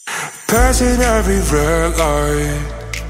Passing every red light,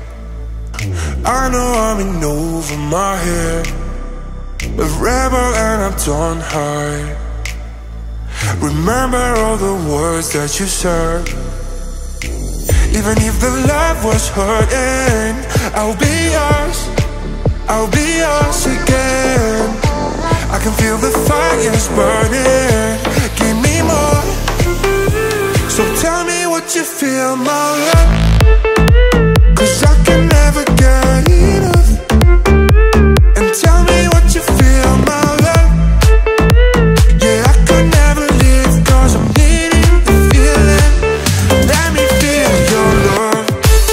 I know I'm in over my head, a rebel and I'm torn high. Remember all the words that you said. Even if the love was hurting, I'll be yours, I'll be yours again. I can feel the fire's burning, give me more. So tell me what you feel, my love, 'cause I can never get enough. And tell me what you feel, my love. Yeah, I could never leave, 'cause I'm needing the feeling. Let me feel your love.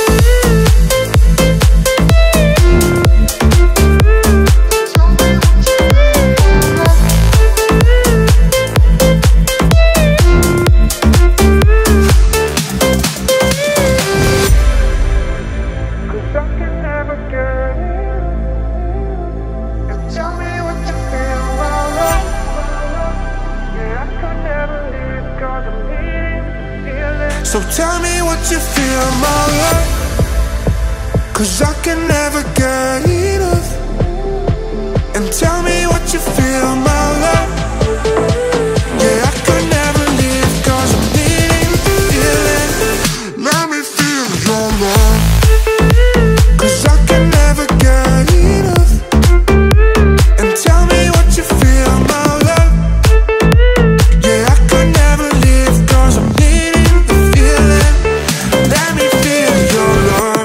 So tell me what you feel, my love, 'cause I can never get enough. And tell me what you feel, my love. Yeah, I could never leave, 'cause I'm needing the feeling. Let me feel your love, 'cause I can never get enough. And tell me what you feel, my love. Yeah, I could never leave, 'cause I'm needing the feeling. Let me feel your love.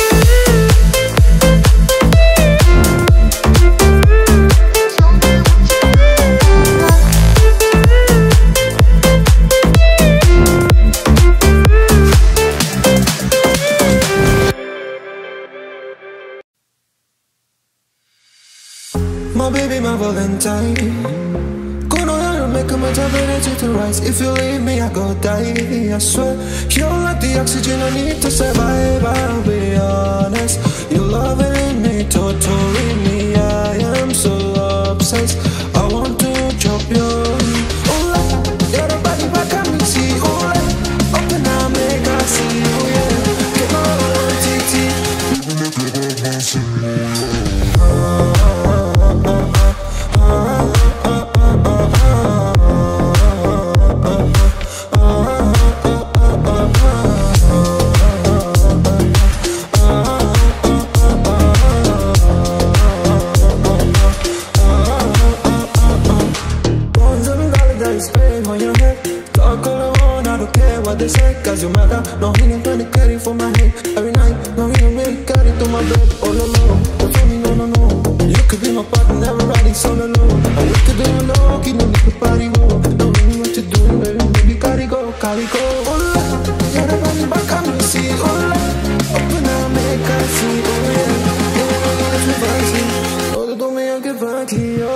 My baby, my Valentine. Gonna make my temperature to rise. If you leave me, I go die. I swear, you're like the oxygen I need to survive. I'll be honest, you're loving me, totally me. I am so obsessed. I want to drop you. Oh, you're the body back at me, see. Oh, open up, make I see you. Yeah, get my own TT. Cause you matter, no hanging trying to carry for my head every night, no hanging really carry to my bed. Oh no, no, don't tell me no, no, no. You could be my partner, never riding solo alone. And we could do no, keep no need to party go. Don't know what you're doing, baby, baby, carry go, carry go. Oh la, you're the body back at me, see. Oh la, open up, make I see. Oh yeah, yeah, yeah, it's fancy. Oh, do me, I get funky, oh.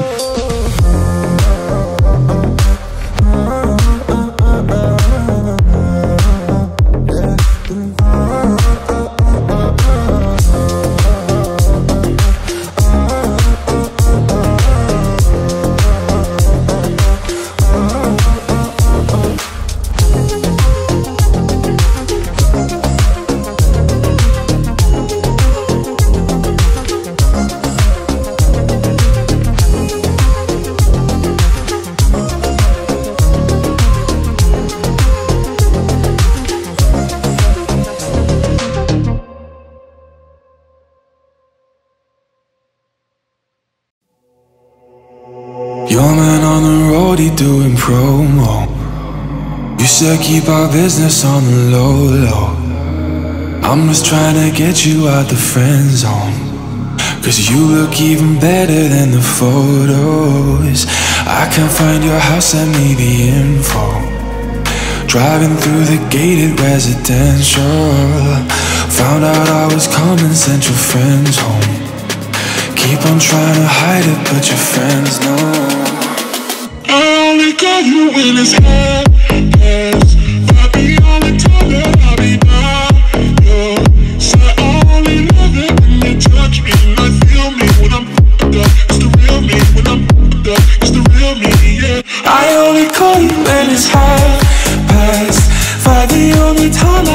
Your man on the road, he doing promo. You said keep our business on the low, low. I'm just trying to get you out the friend zone, 'cause you look even better than the photos. I can't find your house, send me the info. Driving through the gated residential, found out I was coming, sent your friends home. Keep on trying to hide it, but your friends know. I only call you when it's hot, yes. I'll be on the time that I'll be by you. So I only love it when you touch me and I feel me when I'm fucked up. It's the real me when I'm fucked up. It's the real me, yeah. I only call you when it's hot, past 5, the only time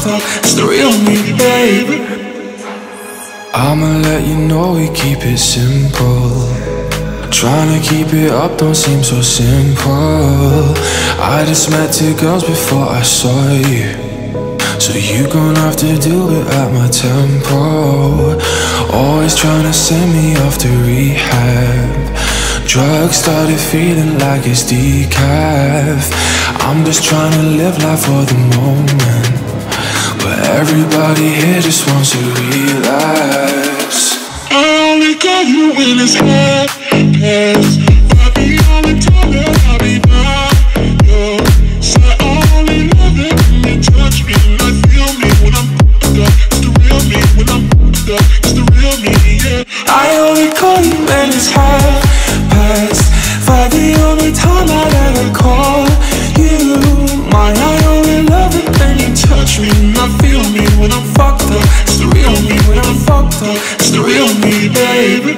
up, it's the real me, baby. I'ma let you know we keep it simple. Trying to keep it up don't seem so simple. I just met 2 girls before I saw you, so you gon' have to do it at my tempo. Always trying to send me off to rehab. Drugs started feeling like it's decaf. I'm just trying to live life for the moment, but everybody here just wants to relax. I only call you when it's hot, cause I be all the time that I be by your side. I only love it when you touch me and I feel me when I'm fucked up. It's the real me when I'm fucked up. It's the real me, yeah. I only call you when it's half past 5, the only time I'd ever call you mine. I only love it when you touch me and I feel me when I'm fucked up. It's the real me when I'm fucked up. It's the real me, baby.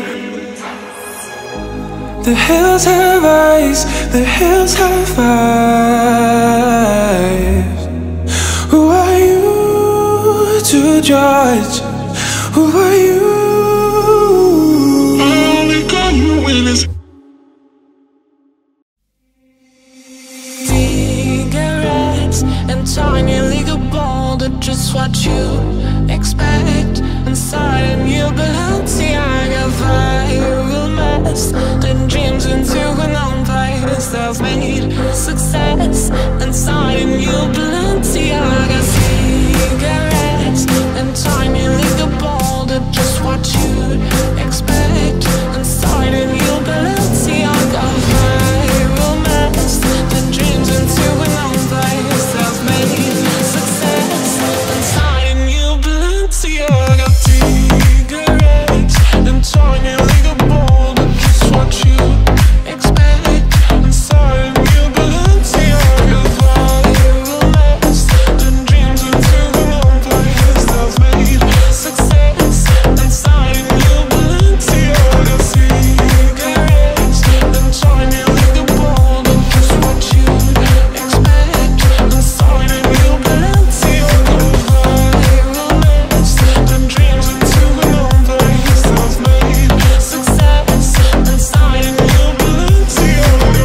The hills have eyes, the hills have eyes. Who are you to judge? Who are you? I only call you when it's cigarettes and tiny legal ball. That's just what you expect. Inside a new Balenciaga viral mess. Then dreams into an empire, self-made success. Inside a new Balenciaga cigarettes and tiny legal ball. That's just what you expect. Inside a new Balenciaga viral mess. Then dreams into an empire, self-made success. Inside a new Balenciaga cigarettes and tiny legal ball. That's just what you expect. Inside a new Balenciaga viral mess. Then dreams into an empire, self-made success. Inside a new Balenciaga cigarettes and tiny legal ball. That's just what you expect. Inside a new Balenciaga viral mess. Then dreams into an empire, self-made success. Inside a new Balenciaga.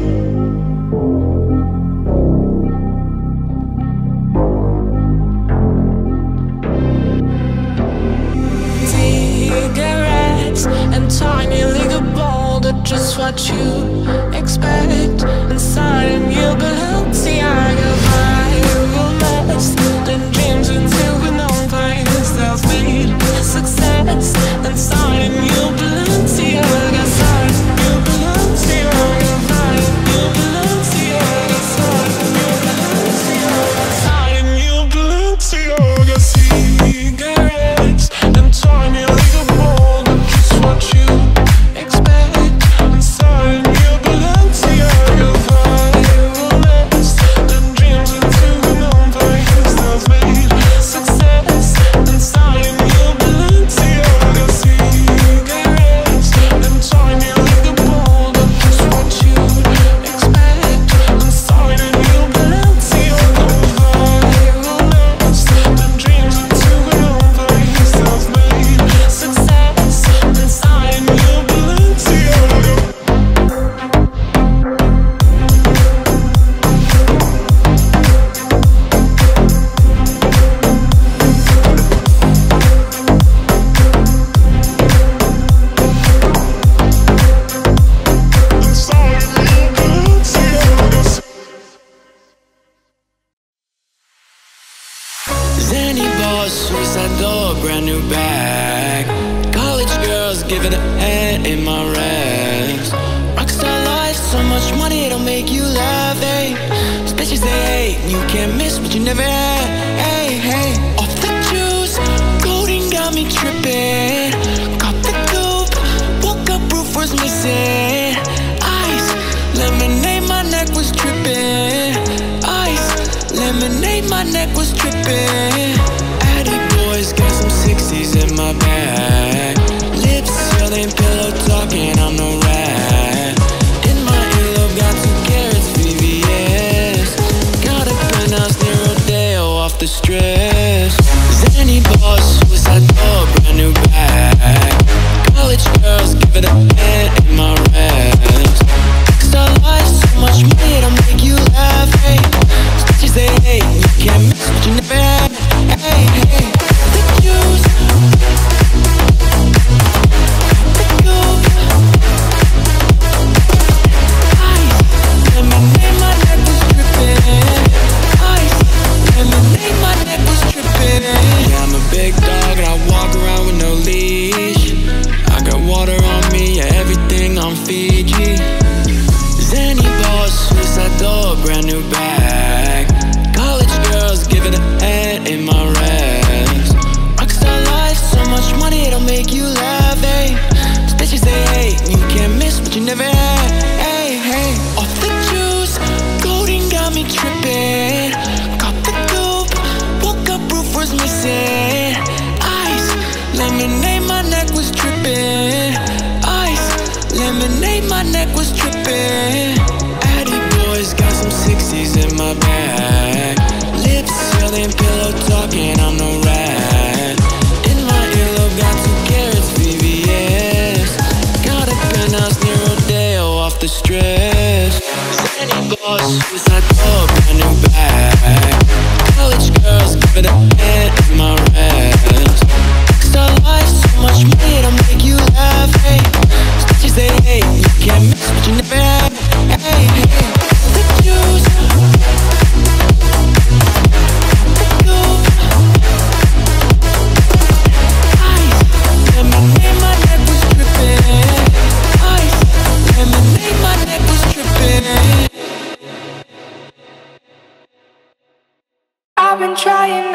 Cigarettes and tiny legal ball. That's just what you expect. Inside a new Balenciaga viral mess. Then dreams into an empire, self-made success. Inside a new Balenciaga, side new Balenciaga, side new Balenciaga, side new Balenciaga, side new Balenciaga cigarettes and tiny legal ball. That's just what you expect. Inside a new Balenciaga viral mess. Then dreams into an empire, self-made success. Inside a new Balenciaga cigarettes and tiny legal ball. That's just what you expect. Inside a new Balenciaga viral mess. Then dreams into an empire, self-made success. Inside a new Balenciaga. Zanny boss, suicide door, brand new bag. College girls giving a hand in my rags. Rockstar life, so much money it'll make you laugh, hey. Bitches they hate, you can't miss what you never had, hey, hey. Off the juice, coding got me tripping. Caught the coupe, woke up, roof was missing. Ice, lemonade, my neck was tripping. Ice, lemonade, my neck was tripping. Addy boys got some 60s in my bag. Lips selling, pillow talking, I'm no rat. In my earlobe got 2 carats, VVS. Got a penthouse near Rodeo off the strip.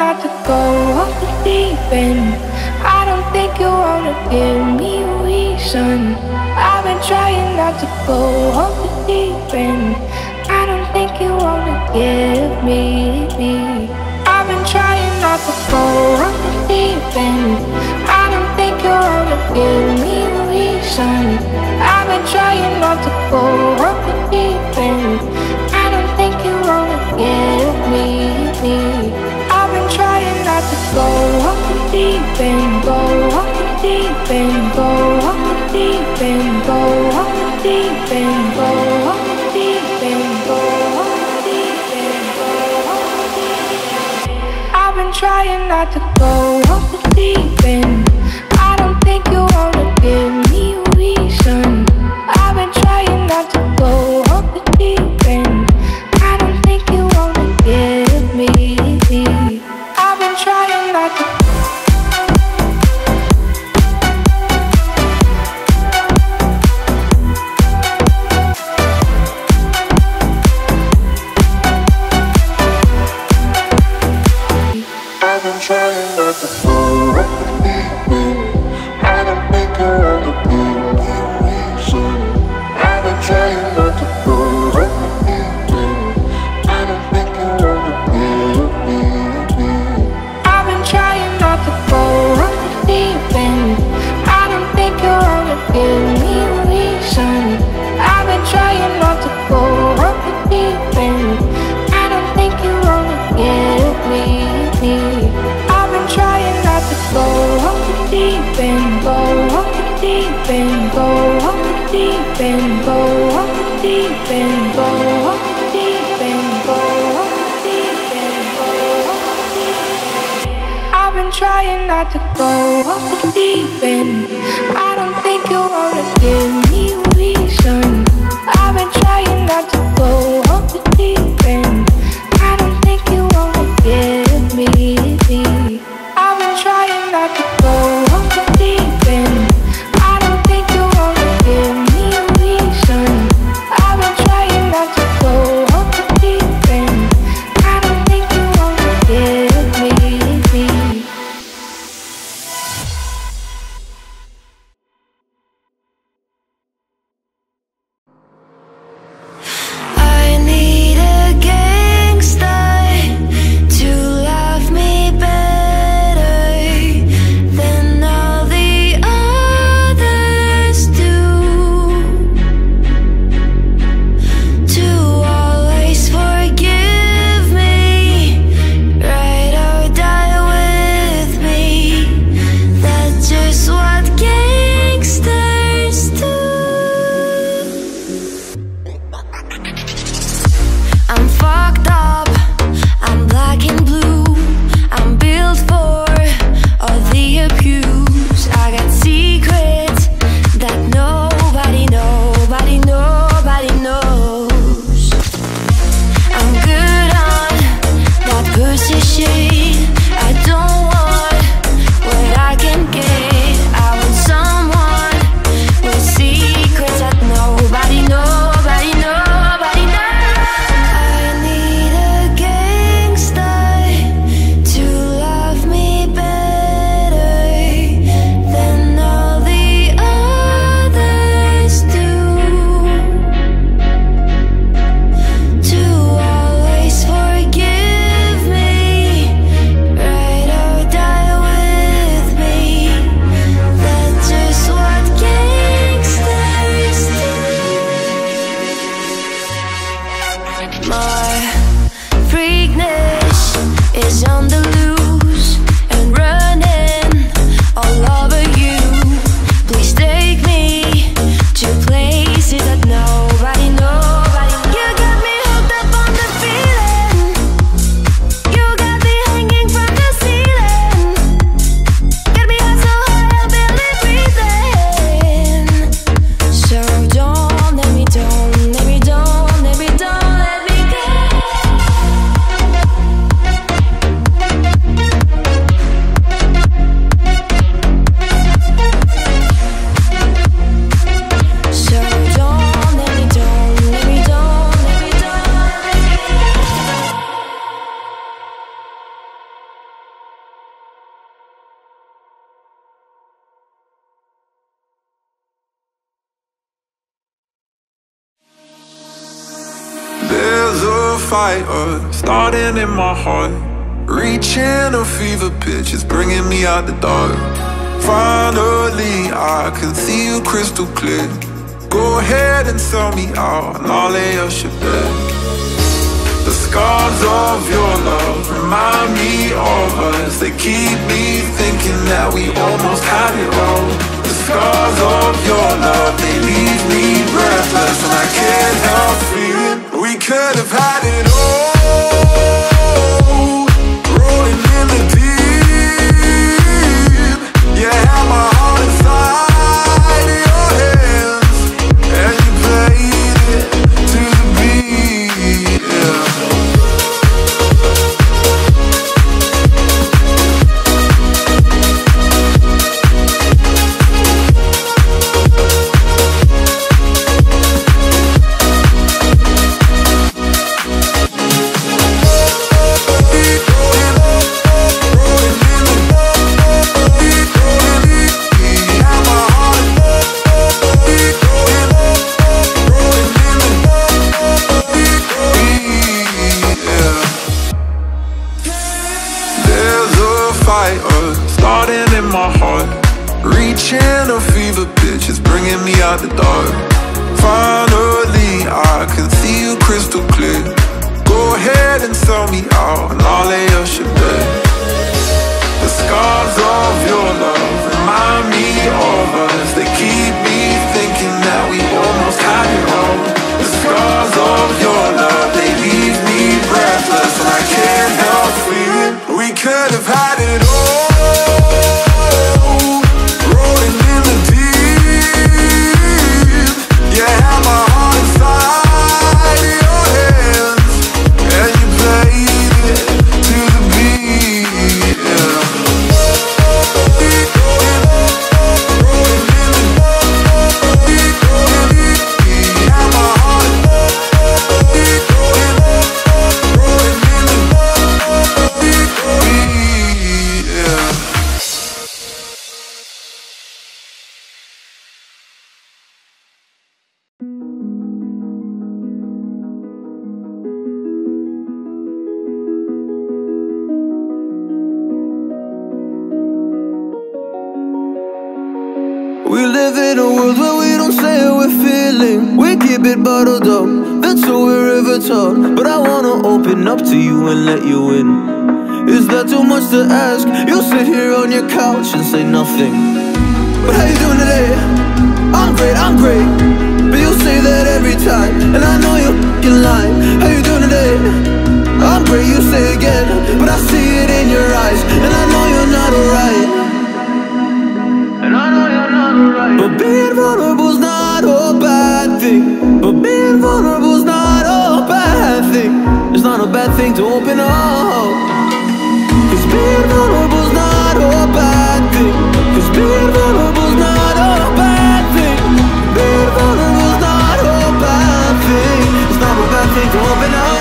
not to go off the deep end. I don't think you wanna give me a reason. I've been trying not to go off the deep end. I don't think you wanna give me. I've been trying not to go off the deep end. I don't think you wanna give me a reason. I've been trying not to go off the deep end. I don't think you wanna give me. I've been trying not to go off the deep end, go off the deep end, go off the deep end, go off the deep end, go off the deep end, go off the deep end, go off the deep end. I've been trying not to go off the deep end. I don't think you wanna give me a reason. I've been trying not to go off the deep end. I don't think you wanna give me. I've been trying not to. I've been trying not to go off the deep end. I don't think I wanna give me a reason. I've been trying not to go off the deep end. I don't think I wanna give me. I've been trying not to go off the deep end. I don't think you wanna give me a reason. I've been trying not to go off the deep end. I don't think you wanna give me. I've been trying not to go off the deep end, go off the deep end, go off the deep end, go off the deep end, go off the deep end, go off the deep end, go off the deep end. I've been trying not to go off the deep end. I don't think you wanna give me a reason. I've been trying not to go off the deep end. I don't think you wanna give me. I've been trying not to go off the deep end. I don't think you wanna give me a reason. I've been trying not to go off the deep end. I don't think you wanna give me. fire starting in my heart, reaching a fever pitch, it's bringing me out the dark. Finally, I can see you crystal clear. Go ahead and sell me out, and I'll lay your ship bare. The scars of your love remind me of us. They keep me thinking that we almost had it all. The scars of your love, they leave me breathless, and I can't help feeling we could have had it all. Rolling in the deep, you had my heart inside your hands, and you played it to the beat, yeah. Starting in my heart, reaching a fever pitch, it's bringing me out the dark. Finally, I can see you crystal clear. Go ahead and sell me out, and I'll lay your ship bare. The scars of your love remind me of us. They keep me thinking that we almost had it all. The scars of your love, they leave me breathless, and I can't help feeling we could have had it all. Rolling in the deep, you had my heart inside your hands, and you played it to the beat, yeah. Rolling in the deep, you had my heart, rolling in the deep, yeah. We live in a world where we don't say what we're feeling. We keep it bottled up, that's all we're ever taught. But I wanna open up to you and let you in. Is that too much to ask? You'll sit here on your couch and say nothing. But how you doing today? I'm great. But you say that every time, and I know you're f***ing lying. How you doing today? I'm great, you say again, but I see it in your eyes, and I know you're not alright. And I know you're not alright. But being vulnerable's not a bad thing. But being vulnerable's not a bad thing. It's not a bad thing to open up. Cause being vulnerable's not a bad thing. Cause being vulnerable's not a bad thing. Being vulnerable's not a bad thing. It's not a bad thing to open up.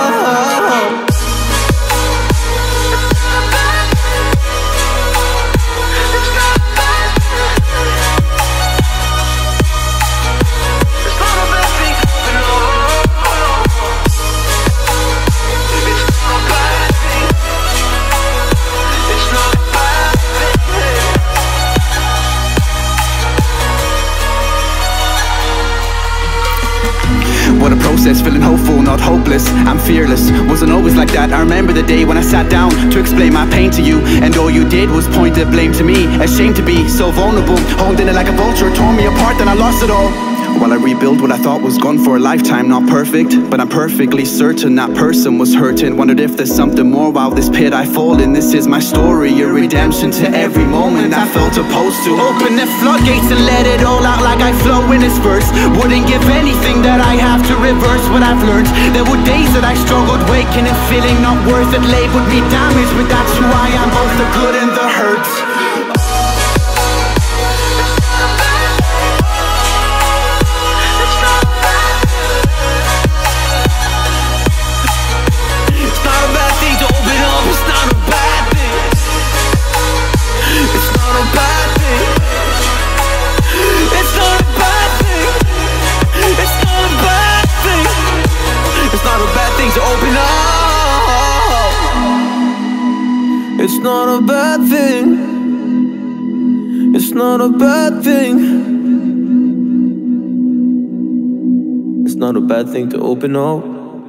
What a process, feeling hopeful, not hopeless. I'm fearless, wasn't always like that. I remember the day when I sat down to explain my pain to you, and all you did was point the blame to me. Ashamed to be so vulnerable, holding it like a vulture, tore me apart, then I lost it all. While I rebuild what I thought was gone for a lifetime. Not perfect, but I'm perfectly certain that person was hurting. Wondered if there's something more. Wow, this pit I fall in, this is my story, a redemption to every moment I felt opposed to. Open the floodgates and let it all out like I flow in this verse. Wouldn't give anything that I have to reverse what I've learned. There were days that I struggled, waking and feeling not worth it. Labeled me damaged, but that's who I am, both the good and the hurts. To open not a bad thing. It's not a bad thing to open up.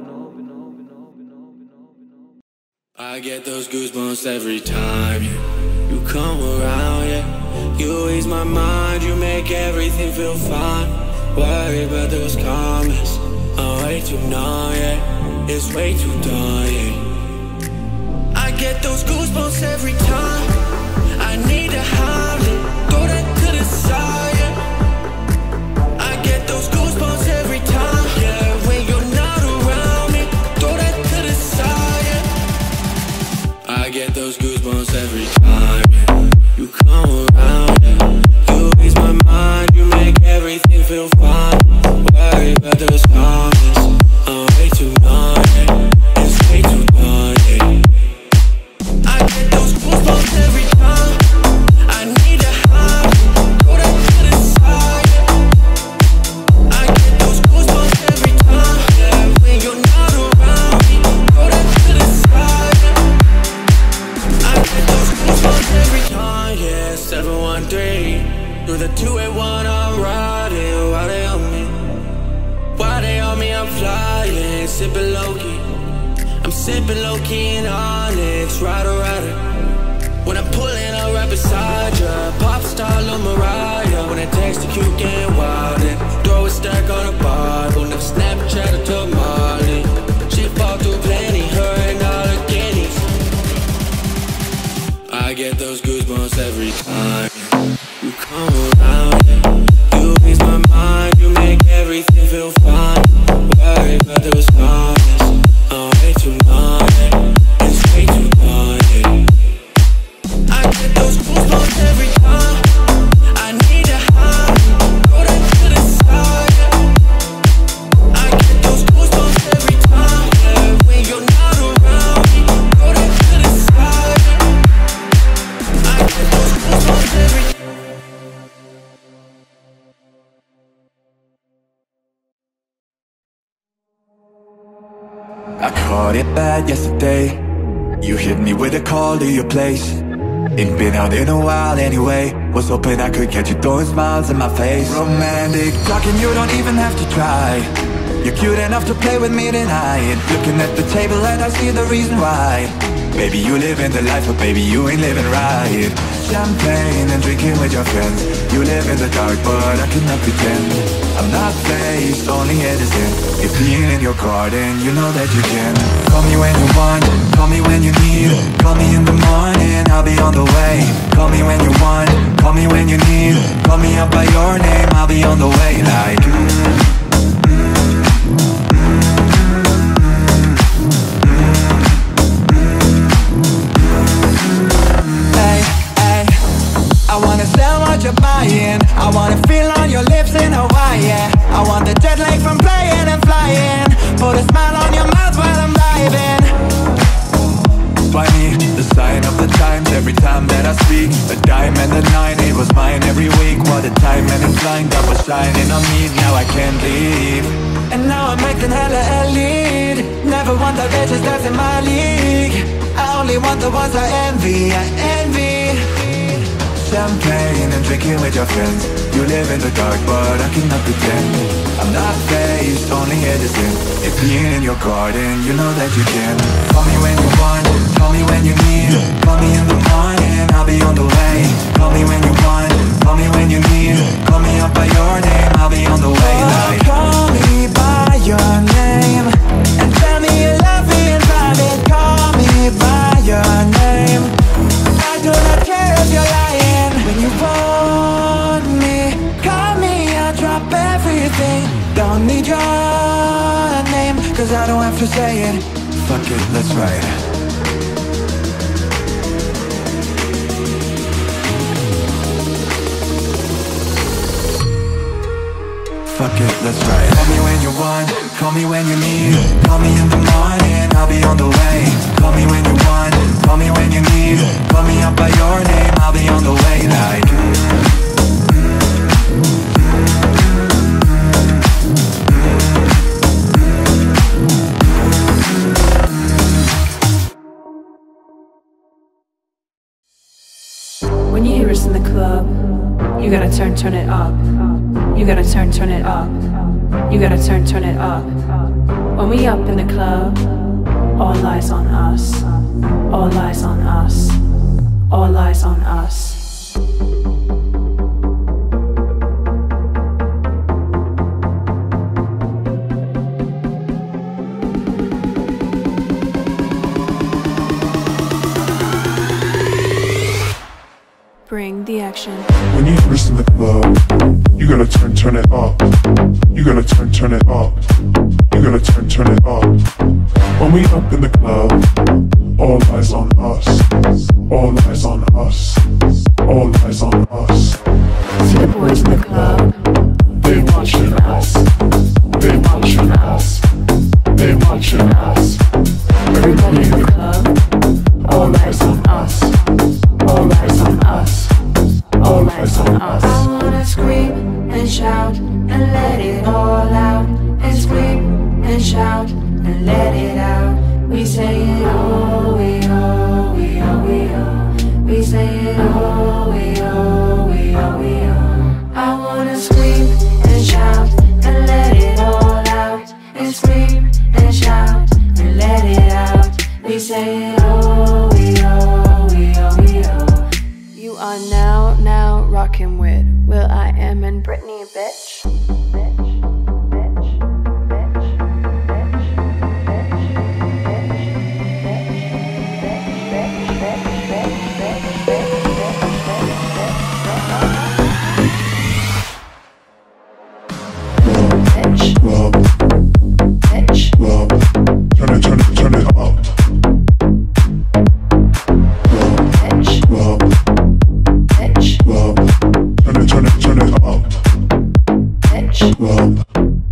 I get those goosebumps every time you come around, yeah. You ease my mind, you make everything feel fine. Worry about those comments, I'm way too numb, yeah. It's way too done, yeah. I get those goosebumps every time I need to hide it, throw that to the side, yeah. I get those goosebumps every time, yeah. When you're not around me, throw that to the side, yeah. I get those goosebumps every time, yeah. You come around, yeah. You ease my mind, you make everything feel fine. Worry about those comments, I'm way too numb, yeah. It's way too done, yeah. I get those goosebumps every time I need to hide, throw that to the side, yeah. I get those goosebumps every time, yeah. When you're not around me, throw that to the side, yeah. I get those goosebumps every time, yeah. 713 through the 281, I'm riding. Why they on me? Why they on me? I'm flying, sipping low-key. I'm sipping low-key in Onyx, rider. When I'm pulling up right beside ya, pop star Lil Mariah. When I text the cute getting wild and throw a stack on a Bible. Never Snapchat or to Molly. She fought through plenty, her and all her guineas. I get those goosebumps every time you come around, yeah. You ease my mind, you make everything feel fine. Worry about those comments, I'm way too numb, yeah. It's way too done, yeah. I get those goosebumps every time I need to hide, throw that to the side, yeah. I get those goosebumps every time, yeah. When you're not around me, throw that to the side, yeah. I get those goosebumps every time. I caught it bad yesterday. You hit me with a call to your place. Ain't been out in a while anyway. Was hoping I could catch you throwing smiles in my face. Romantic talking, you don't even have to try. You're cute enough to play with me tonight. Looking at the table and I see the reason why. Baby, you living the life, but baby, you ain't living right. Champagne and drinking with your friends. You live in the dark, but I cannot pretend. I'm not faced, only innocent. If being in your garden, you know that you can. Call me when you want, call me when you need. Call me in the morning, I'll be on the way. Call me when you want, call me when you need. Call me up by your name, I'll be on the way. Like I wanna sell what you're buying. I wanna feel on your lips in Hawaii, yeah. I want the jet lag from playing and flying. Put a smile on your mouth while I'm diving. Funny, the sign of the times every time that I speak. A dime and a nine, it was mine every week. What a time and it's blind that was shining on me. Now I can't leave. And now I'm acting hella elite. Never want the bitches that's in my league. I only want the ones I envy, I envy. Champagne and drinking with your friends. You live in the dark, but I cannot pretend. I'm not faced, only innocent. If being in your garden, you know that you can. Call me when you want, call me when you need. Call me in the morning, I'll be on the way. Call me when you want, call me when you need. Call me up by your name, I'll be on the way. Like, call me by your name and tell me you love me in private. Call me by your name. I do not care if you're lying. When you want me, call me, I'll drop everything. Don't need your name, cause I don't have to say it. Fuck it, let's ride. Fuck it, let's ride. Call me when you want, call me when you need. Call me in the morning, I'll be on the way. Call me when you want, call me when you need. Call me up by your name, I'll be on the way. Like When you hear us in the club, turn it up. You gotta turn it up. You gotta turn it up. When we up in the club, all eyes on us. All eyes on us. All eyes on us. Bring the action. When you first in the club, you gotta turn it up. You gotta turn it up. You gotta turn it up. When we up in the club, all eyes on us. All eyes on us. All eyes on us. See the boys in the club, they watching us. They watching us. They watching us. Everybody in the club, all eyes on us. All eyes on us. All eyes on us. I wanna scream and shout and let it all out. And scream and shout and let it out. We say it all, we all, we all, we all. We say it all, we all, we all, we all. I wanna scream and shout and let it all out. And scream and shout and let it out. We say it all, we all, we all, we all. You are now rocking with will.i.am and Britney, bitch. Turn it up. Turn it up. Club.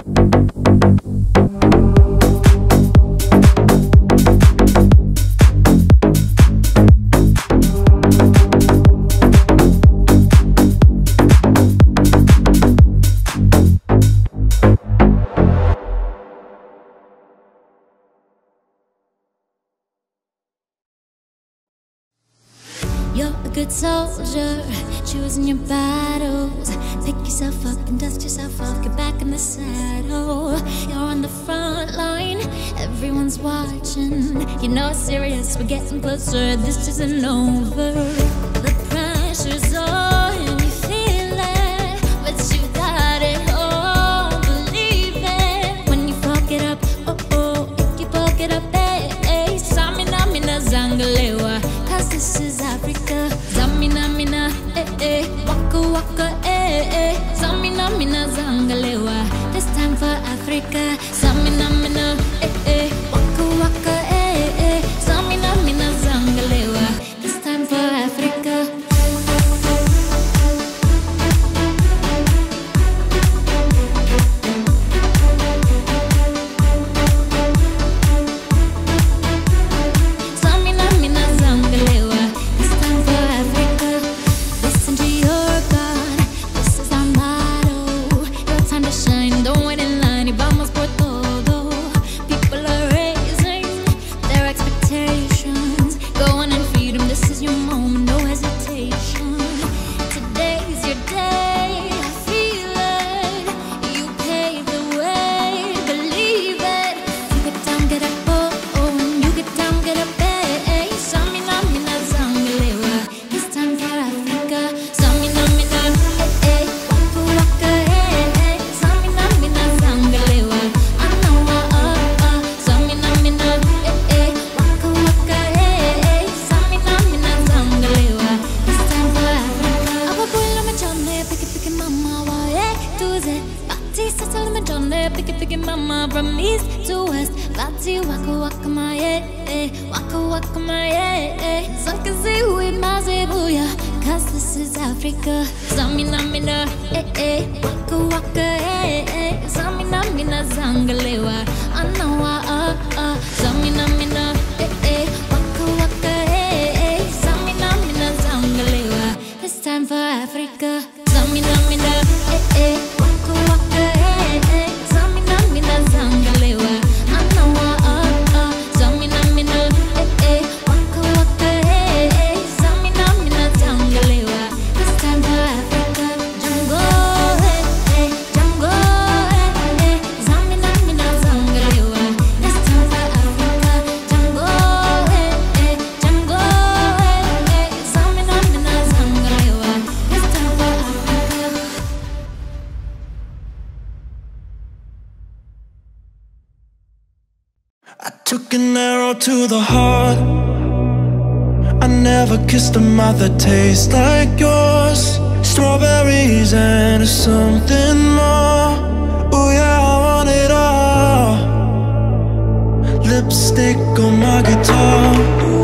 You're a good soldier, choosing your battles. Pick yourself up and dust yourself off, get back in the saddle. You're on the front line, everyone's watching. You know it's serious, we're getting closer, this isn't over. The pressure's on, you feel it, but you got it all, believe it. When you fuck it up, if you fuck it up, Samina mina zangalewa, 'cause this is Africa. Zamina mina, waka waka, Zamina mina zangalewa. This time for Africa. Zamina mina, waka waka, Zamina mina zangalewa. This time for Africa. Took an arrow to the heart. I never kissed a mouth that tastes like yours. Strawberries and something more. Oh yeah, I want it all. Lipstick on my guitar.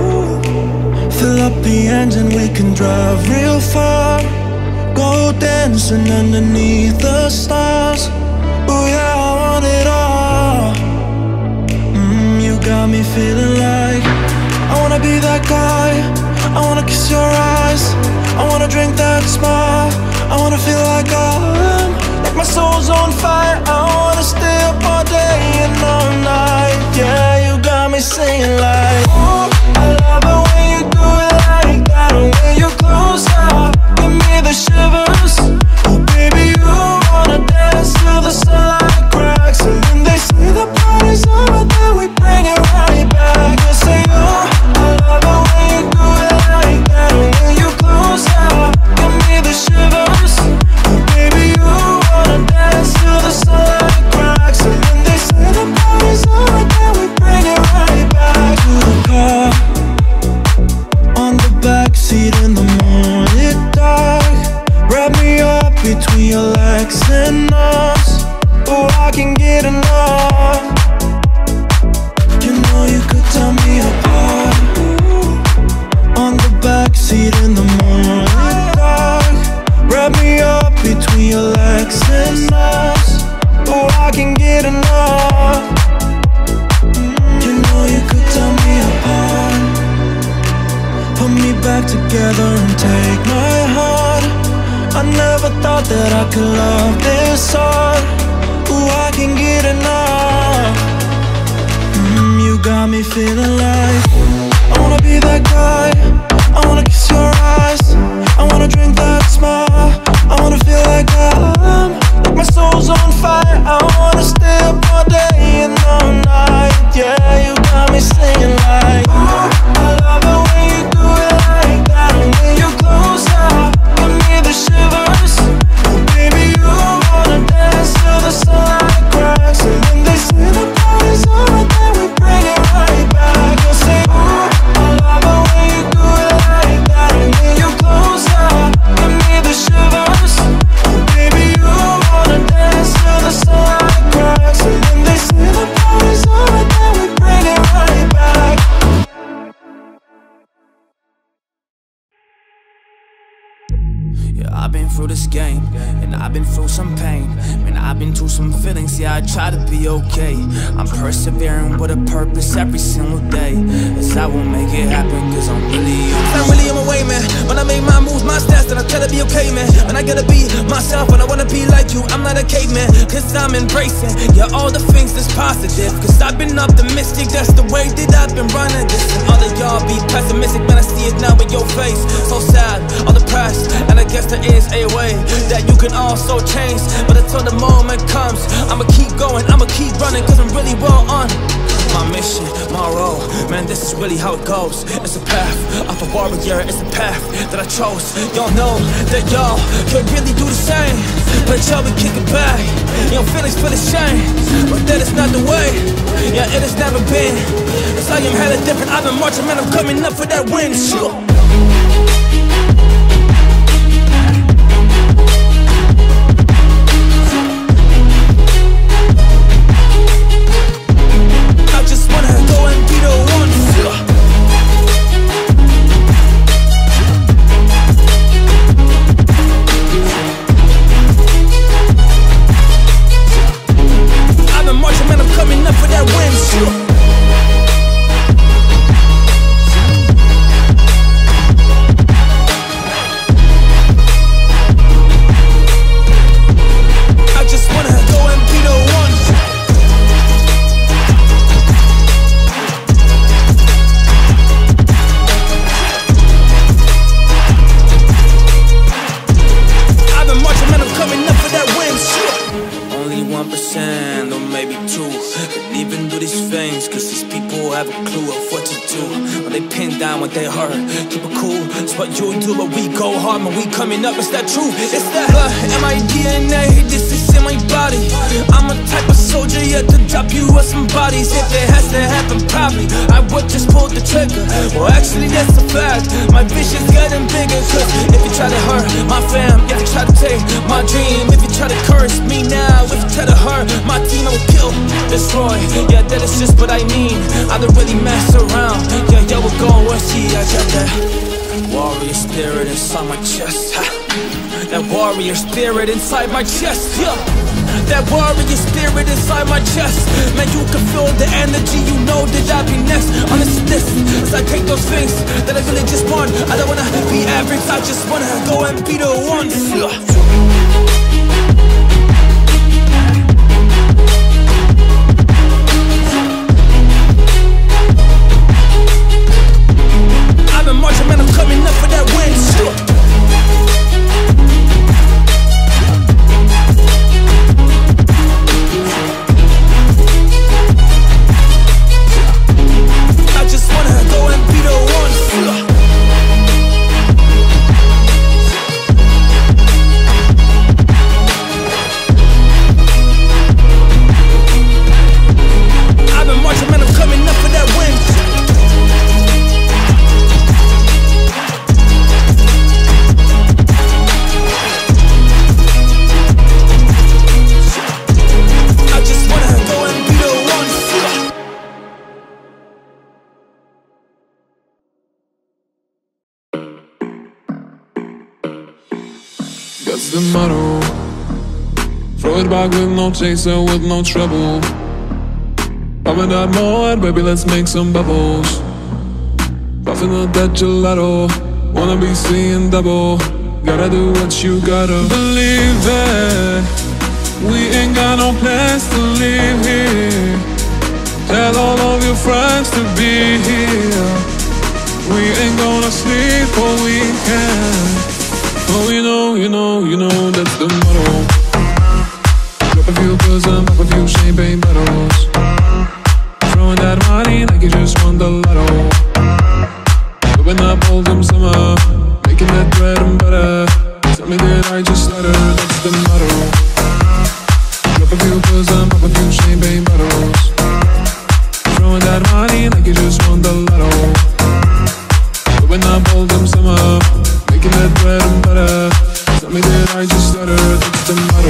Fill up the engine, we can drive real far. Go dancing underneath the stars. Oh yeah, I want it all. You got me feeling like I wanna be that guy. I wanna kiss your eyes. I wanna drink that smile. I wanna feel like my soul's on fire. I wanna stay up all day and all night. Yeah, you got me singing like, oh, I love the way you do it like that. When you're closer, give me the shivers. Oh baby, you wanna dance till the sunlight cracks. And when they say the party's over, then we bring it right back. They say, oh, I love the way you do it like that. When you're closer, give me the shivers. Oh baby, you wanna dance till the sunlight cracks. And when they say the party's over, then we bring it right back to the car. On the backseat in the morning dark. Wrap me up between your legs and arms. Oh, I can get enough. You know you could tear me apart. On the backseat in the morning dark. Wrap me up between your legs and arms. Oh, I can get enough. You know you could tear me apart. Put me back together and take my heart. I never thought that I could love this hard. Ooh, I can get enough. You got me feeling like I wanna be that guy. I wanna kiss your eyes. I wanna drink that smile. I wanna feel like my soul's on fire. I wanna stay up all day and all night. Yeah, you got me singing like, ooh, I love the way you do it like that. And when you're closer, give me the shivers. Oh baby, you wanna dance till the sunlight cracks. And when they say the party's over, then we bring it right back. You'll say, ooh, I love the way you do it like that. And when you're closer, give me the shivers. Oh baby, you wanna dance till the sunlight cracks. And when they say the party's over, then we bring it right back. Yeah, I've been through this game, and I've been through some pain. Man, I've been through some feelings, yeah, I try to be okay. I'm persevering with a purpose every single day, as I will make it happen, cause I'm really on my way, man. When I make my moves, my stats, then I try to be okay, man. When I gotta be myself, and I wanna be like you, I'm not a caveman, cause I'm embracing, yeah, all the things that's positive. Cause I've been optimistic, that's the way that I've been running this. And all of y'all be pessimistic, man, I see it now in your face. So sad, all depressed, and I guess there is a way that you can also change. But until the moment comes, I'ma keep going, I'ma keep running, cause I'm really well on my mission, my role. Man, this is really how it goes. It's a path of a warrior, it's a path that I chose. Y'all know that y'all could really do the same, but y'all be kicking back. Your feelings feel ashamed, but that is not the way. Yeah, it has never been. It's like I'm hella different. I've been marching, man, I'm coming up for that win. Sure. Coming up, it's that truth, it's that in my DNA, this is in my body. I'm a type of soldier, ready to drop you with some bodies. If it has to happen, probably I would just pull the trigger. Well, actually that's a fact. My vision's getting bigger. Cause if you try to hurt my fam, if you try to take my dream, if you try to curse me now, if you try to hurt my team, I will kill, destroy. Yeah, that is just what I mean. I don't really mess around. Yeah, yo, we're going where she. I got that warrior spirit inside my chest. That warrior spirit inside my chest. Yeah, that warrior spirit inside my chest. Man, you can feel the energy. You know that I'll be next. Honestly, this as I take those things that I really just want. I don't wanna be average. I just wanna go and be the one. I've been marching, man. I'm coming up for that win. That's the motto. Throw it back with no chaser, with no trouble. Popping that mud, baby, let's make some bubbles. Puffing up that gelato, wanna be seeing double. Gotta do what you gotta believe it. We ain't got no plans to leave here. Tell all of your friends to be here. We ain't gonna sleep all weekend. Oh, you know, that's the motto. Drop a few pills and pop a few champagne bottles. Throwing that money like you just won the lotto. Whipping up all them summer, making that bread and butter. Tell me that I just stutter, that's the motto. Drop a few pills and pop a few champagne bottles. Throwing that money like you just won the lotto. Whipping up all them summer, making that bread and butter. Tell me that I just stutter, that's the motto.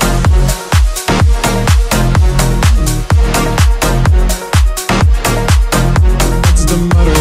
That's the motto.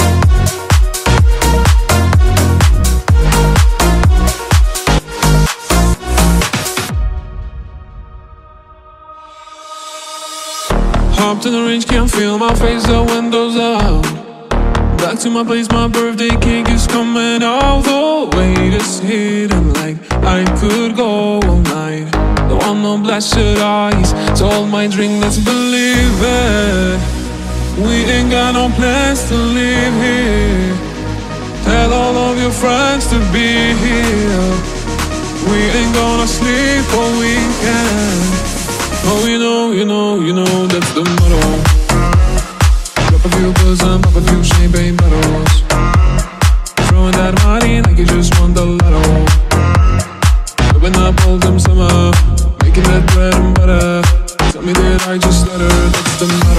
Hopped in the range, can't feel my face, the windows out. Back to my place, my birthday cake is coming out. The weight is hidden like I could go all night. Don't want no blasted eyes, so hold my drink, let's believe it. We ain't got no plans to leave here. Tell all of your friends to be here. We ain't gonna sleep all weekend. Oh, you know, that's the motto. Drop a few pills and pop a few champagne bottles. Throwing that money like you just won the lotto. Whipping up all them summer, making that bread and butter. Tell me that I just stutter, that's the motto.